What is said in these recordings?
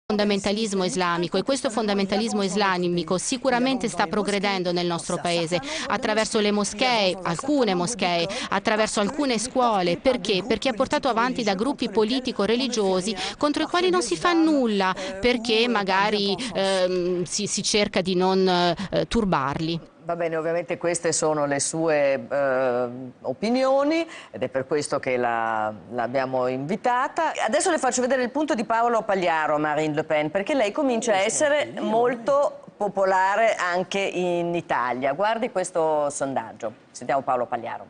fondamentalismo islamico, e questo fondamentalismo islamico sicuramente sta progredendo nel nostro paese attraverso le moschee, alcune moschee, attraverso alcune scuole. Perché? Perché è portato avanti da gruppi politico-religiosi contro i quali non si fa nulla, perché magari si cerca di non turbarli. Va bene, ovviamente queste sono le sue opinioni ed è per questo che l'abbiamo invitata. Adesso le faccio vedere il punto di Paolo Pagliaro, Marine Le Pen, perché lei comincia a essere molto popolare anche in Italia. Guardi questo sondaggio. Sentiamo Paolo Pagliaro.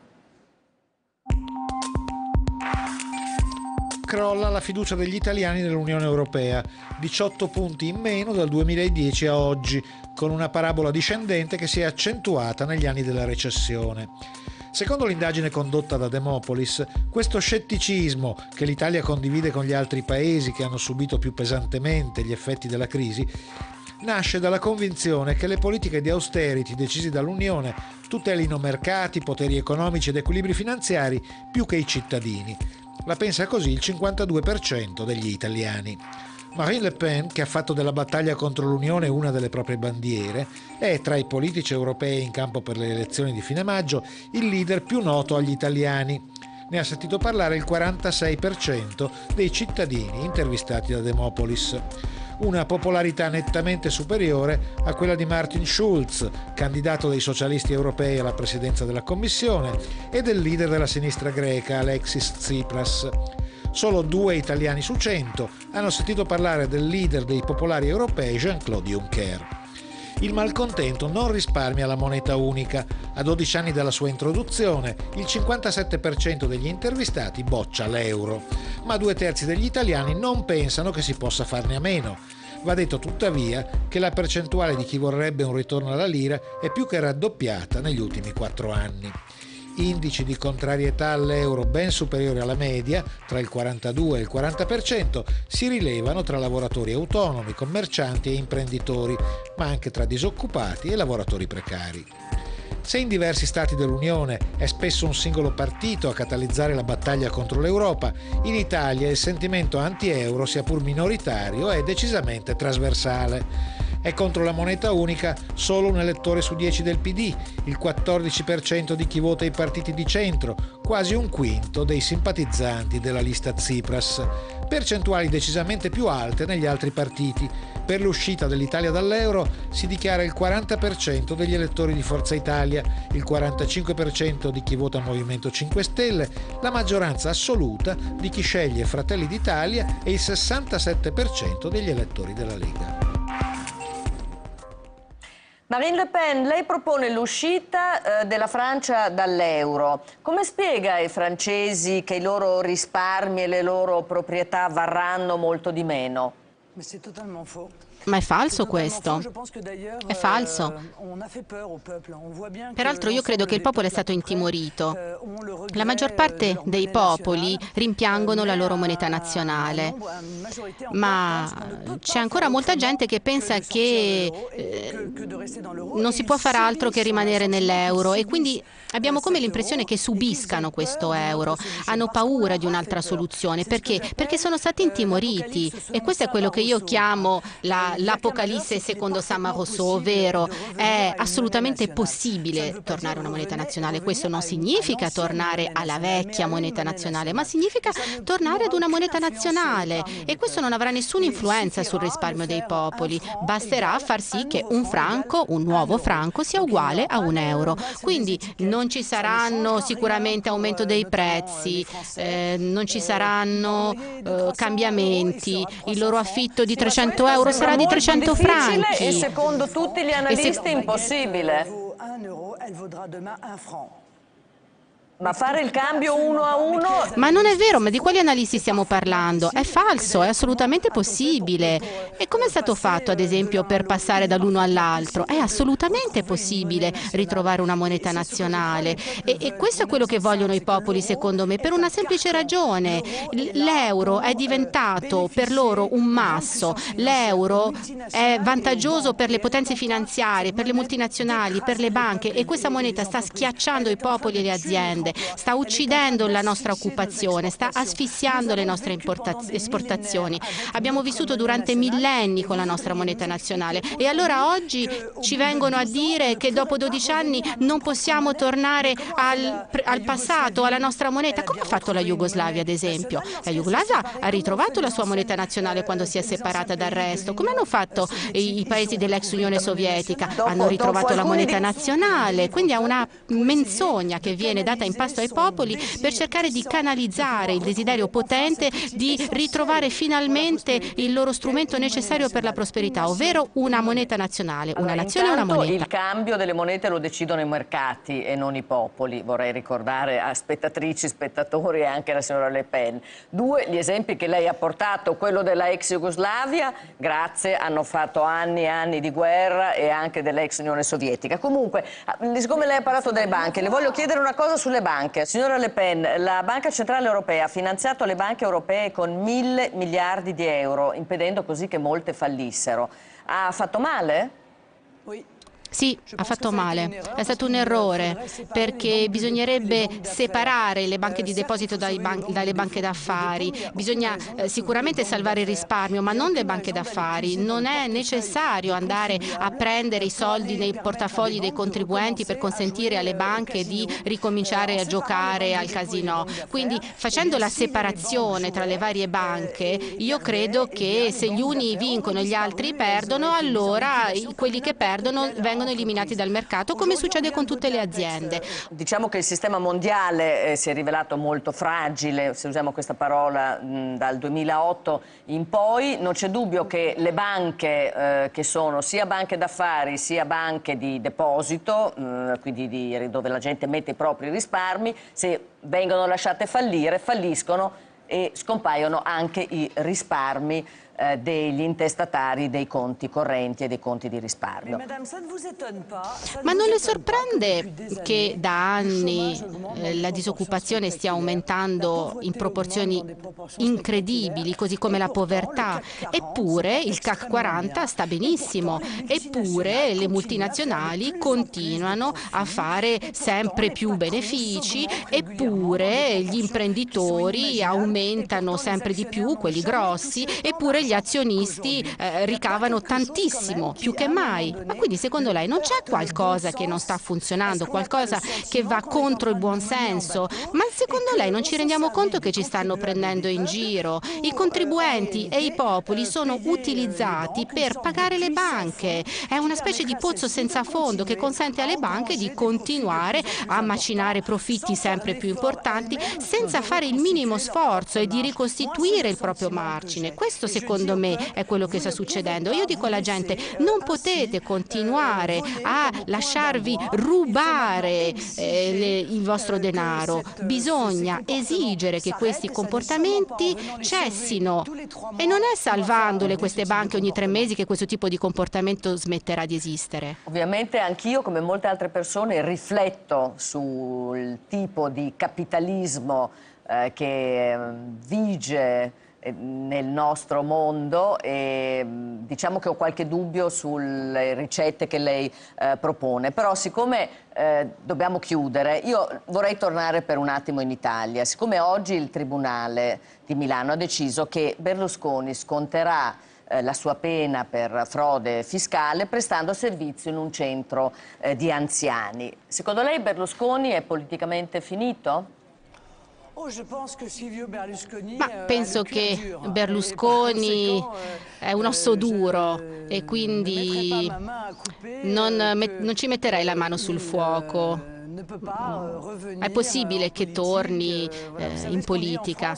Crolla la fiducia degli italiani nell'Unione Europea, 18 punti in meno dal 2010 a oggi, con una parabola discendente che si è accentuata negli anni della recessione. Secondo l'indagine condotta da Demopolis, questo scetticismo che l'Italia condivide con gli altri paesi che hanno subito più pesantemente gli effetti della crisi nasce dalla convinzione che le politiche di austerity decise dall'Unione tutelino mercati, poteri economici ed equilibri finanziari più che i cittadini. La pensa così il 52% degli italiani. Marine Le Pen, che ha fatto della battaglia contro l'Unione una delle proprie bandiere, è tra i politici europei in campo per le elezioni di fine maggio il leader più noto agli italiani. Ne ha sentito parlare il 46% dei cittadini intervistati da Demopolis. Una popolarità nettamente superiore a quella di Martin Schulz, candidato dei socialisti europei alla presidenza della Commissione, e del leader della sinistra greca Alexis Tsipras. Solo 2 italiani su 100 hanno sentito parlare del leader dei popolari europei Jean-Claude Juncker. Il malcontento non risparmia la moneta unica. A 12 anni dalla sua introduzione, il 57% degli intervistati boccia l'euro, ma 2/3 degli italiani non pensano che si possa farne a meno. Va detto tuttavia che la percentuale di chi vorrebbe un ritorno alla lira è più che raddoppiata negli ultimi 4 anni. Indici di contrarietà all'euro ben superiori alla media, tra il 42 e il 40%, si rilevano tra lavoratori autonomi, commercianti e imprenditori, ma anche tra disoccupati e lavoratori precari. Se in diversi stati dell'Unione è spesso un singolo partito a catalizzare la battaglia contro l'Europa, in Italia il sentimento anti-euro, sia pur minoritario, è decisamente trasversale. È contro la moneta unica solo un elettore su 10 del PD, il 14% di chi vota i partiti di centro, quasi un quinto dei simpatizzanti della lista Tsipras. Percentuali decisamente più alte negli altri partiti. Per l'uscita dell'Italia dall'euro si dichiara il 40% degli elettori di Forza Italia, il 45% di chi vota Movimento 5 Stelle, la maggioranza assoluta di chi sceglie Fratelli d'Italia e il 67% degli elettori della Lega. Marine Le Pen, lei propone l'uscita della Francia dall'euro. Come spiega ai francesi che i loro risparmi e le loro proprietà varranno molto di meno? Ma è falso questo, è falso. Peraltro io credo che il popolo è stato intimorito. La maggior parte dei popoli rimpiangono la loro moneta nazionale, ma c'è ancora molta gente che pensa che non si può fare altro che rimanere nell'euro, e quindi abbiamo come l'impressione che subiscano questo euro, hanno paura di un'altra soluzione. Perché? Perché sono stati intimoriti, e questo è quello che io chiamo l'Apocalisse secondo Saint-Rousseau, ovvero è assolutamente possibile tornare a una moneta nazionale. Questo non significa tornare alla vecchia moneta nazionale, ma significa tornare ad una moneta nazionale, e questo non avrà nessuna influenza sul risparmio dei popoli. Basterà far sì che un franco, un nuovo franco, sia uguale a un euro. Quindi non ci saranno sicuramente aumento dei prezzi, non ci saranno cambiamenti, il loro affitto di 300 euro sarà di 300 franchi. E secondo tutti gli analisti impossibile. Ma fare il cambio 1 a 1... Ma non è vero, ma di quali analisti stiamo parlando? È falso, è assolutamente possibile. E come è stato fatto, ad esempio, per passare dall'uno all'altro? È assolutamente possibile ritrovare una moneta nazionale. E questo è quello che vogliono i popoli, secondo me, per una semplice ragione. L'euro è diventato per loro un masso. L'euro è vantaggioso per le potenze finanziarie, per le multinazionali, per le banche, e questa moneta sta schiacciando i popoli e le aziende. aziende, sta uccidendo la nostra occupazione, sta asfissiando le nostre esportazioni. Abbiamo vissuto durante millenni con la nostra moneta nazionale e allora oggi ci vengono a dire che dopo 12 anni non possiamo tornare al passato, alla nostra moneta. Come ha fatto la Jugoslavia, ad esempio? La Jugoslavia ha ritrovato la sua moneta nazionale quando si è separata dal resto. Come hanno fatto i paesi dell'ex Unione Sovietica? Hanno ritrovato la moneta nazionale. Quindi è una menzogna che viene data in pasto ai popoli per cercare di canalizzare il desiderio potente di ritrovare finalmente il loro strumento necessario per la prosperità, ovvero una moneta nazionale, una nazione e una moneta. Il cambio delle monete lo decidono i mercati e non i popoli, vorrei ricordare a spettatrici, spettatori e anche la signora Le Pen. Due, gli esempi che lei ha portato, quello della ex Jugoslavia, grazie, hanno fatto anni e anni di guerra, e anche dell'ex Unione Sovietica. Comunque, siccome lei ha parlato delle banche, le voglio chiedere una cosa sulle banche. Signora Le Pen, la Banca Centrale Europea ha finanziato le banche europee con 1.000 miliardi di euro, impedendo così che molte fallissero. Ha fatto male? Sì, ha fatto male. È stato un errore, perché bisognerebbe separare le banche di deposito dalle banche d'affari. Bisogna sicuramente salvare il risparmio, ma non le banche d'affari. Non è necessario andare a prendere i soldi nei portafogli dei contribuenti per consentire alle banche di ricominciare a giocare al casinò. Quindi, facendo la separazione tra le varie banche, io credo che se gli uni vincono e gli altri perdono, allora quelli che perdono vengono eliminati dal mercato, come succede con tutte le aziende. Diciamo che il sistema mondiale si è rivelato molto fragile, se usiamo questa parola, dal 2008 in poi. Non c'è dubbio che le banche che sono sia banche d'affari sia banche di deposito, quindi dove la gente mette i propri risparmi, se vengono lasciate fallire, falliscono e scompaiono anche i risparmi degli intestatari dei conti correnti e dei conti di risparmio. Ma non le sorprende che da anni la disoccupazione stia aumentando in proporzioni incredibili, così come la povertà? Eppure il CAC 40 sta benissimo, eppure le multinazionali continuano a fare sempre più benefici, eppure gli imprenditori aumentano sempre di più, quelli grossi, eppure gli azionisti ricavano tantissimo, più che mai. Ma quindi secondo lei non c'è qualcosa che non sta funzionando, qualcosa che va contro il buon senso? Ma secondo lei non ci rendiamo conto che ci stanno prendendo in giro? I contribuenti e i popoli sono utilizzati per pagare le banche. È una specie di pozzo senza fondo che consente alle banche di continuare a macinare profitti sempre più importanti senza fare il minimo sforzo e di ricostituire il proprio margine. Questo secondo me è quello che sta succedendo. Io dico alla gente: non potete continuare a lasciarvi rubare il vostro denaro. Bisogna esigere che questi comportamenti cessino, e non è salvandole queste banche ogni 3 mesi che questo tipo di comportamento smetterà di esistere. Ovviamente anch'io, come molte altre persone, rifletto sul tipo di capitalismo che vige nel nostro mondo, e diciamo che ho qualche dubbio sulle ricette che lei propone. Però siccome dobbiamo chiudere, io vorrei tornare per un attimo in Italia. Siccome oggi il Tribunale di Milano ha deciso che Berlusconi sconterà la sua pena per frode fiscale prestando servizio in un centro di anziani. Secondo lei Berlusconi è politicamente finito? Ma penso che Berlusconi è un osso duro e quindi non ci metterei la mano sul fuoco. È possibile che torni in politica.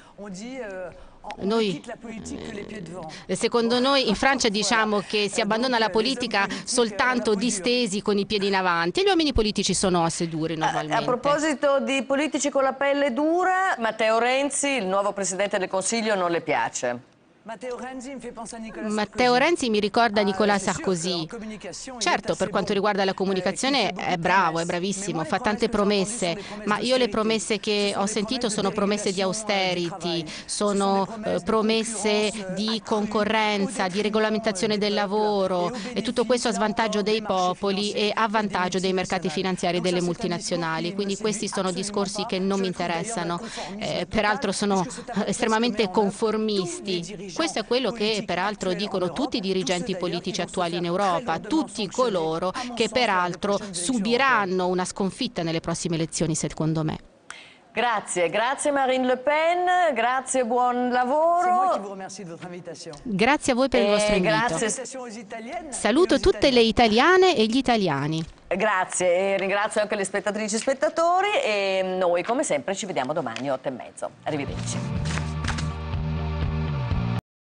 Secondo noi in Francia diciamo che si abbandona la politica soltanto distesi con i piedi in avanti, e gli uomini politici sono assi duri normalmente. A proposito di politici con la pelle dura, Matteo Renzi, il nuovo Presidente del Consiglio, non le piace? Matteo Renzi mi ricorda Nicolas Sarkozy. Certo, per quanto riguarda la comunicazione è bravo, è bravissimo, fa tante promesse, ma io le promesse che ho sentito sono promesse di austerity, sono promesse di concorrenza, di regolamentazione del lavoro, e tutto questo a svantaggio dei popoli e a vantaggio dei mercati finanziari e delle multinazionali. Quindi questi sono discorsi che non mi interessano, peraltro sono estremamente conformisti. Questo è quello che peraltro dicono tutti i dirigenti politici attuali in Europa, tutti coloro che peraltro subiranno una sconfitta nelle prossime elezioni, secondo me. Grazie, grazie Marine Le Pen, grazie, buon lavoro. Grazie a voi per il vostro invito. Grazie. Saluto tutte le italiane e gli italiani. Grazie, e ringrazio anche le spettatrici e spettatori, e noi come sempre ci vediamo domani 8:30. Arrivederci.